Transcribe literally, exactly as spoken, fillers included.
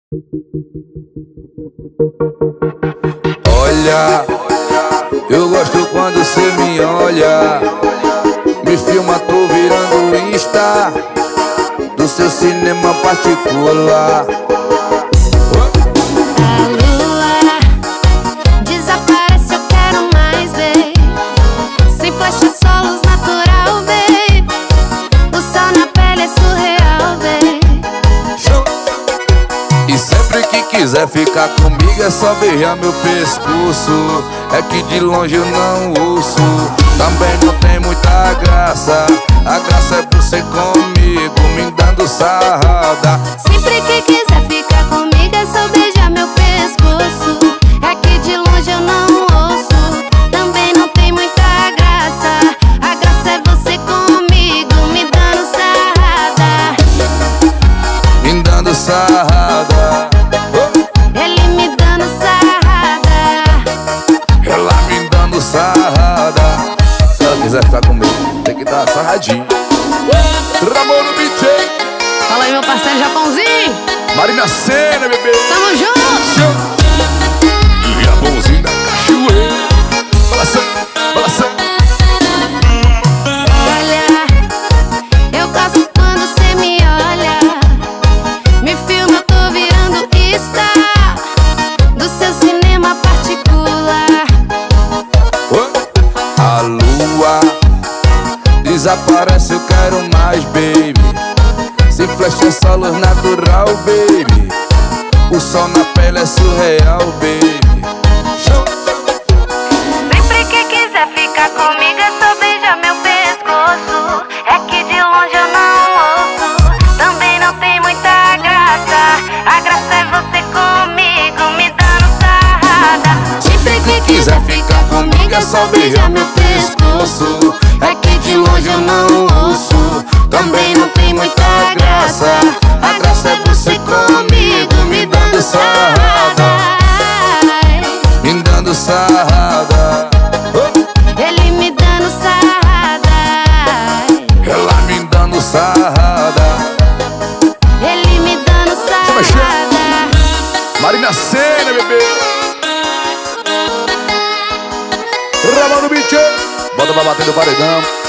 Olha, eu gosto quando cê me olha. Me filma, tô virando Insta do seu cinema particular. A lua desaparece, eu quero mais, babe. Sem flash, só luz natural, babe. O sol na pele é surreal, babe. E sempre que quiser ficar comigo é só beijar meu pescoço. É que de longe eu não ouço. Também não tem muita graça. A graça é você comigo, me dando sarrada. Sempre que quiser ficar comigo é só beijar meu pescoço. É que de longe eu não ouço. Também não tem muita graça. A graça é você comigo, me dando sarrada. Me dando sarrada. Ele me dando sarrada. Ela me dando sarrada. Se ela quiser ficar comigo, tem que dar sarradinho. Ramon no B J. Fala aí, meu parceiro Japãozinho. Marina Sena, bebê. Tamo junto. Japãozinho da cachoeira. Balançando, balançando. Olha, eu gosto quando cê me olha. Me filma, eu tô virando Insta do seu cinema particular. A lua desaparece, eu quero mais, baby. Se flash é só luz natural, baby. O sol na pele é surreal, baby. Sempre que quiser ficar comigo é só beijar meu pescoço. É que de longe eu não ouço. Também não tem muita graça. A graça é você comigo, me dando sarrada. Sempre que quiser ficar comigo é só beijar meu pescoço. É que de longe eu não ouço. Também não tem muita graça. A graça é você comigo, me dando sarrada. Me dando sarrada. Ele me dando sarrada. Ela me dando sarrada. Ele me dando sarrada. Marina Sena, bebê. Ramon no B J. Bota pra bater do paredão.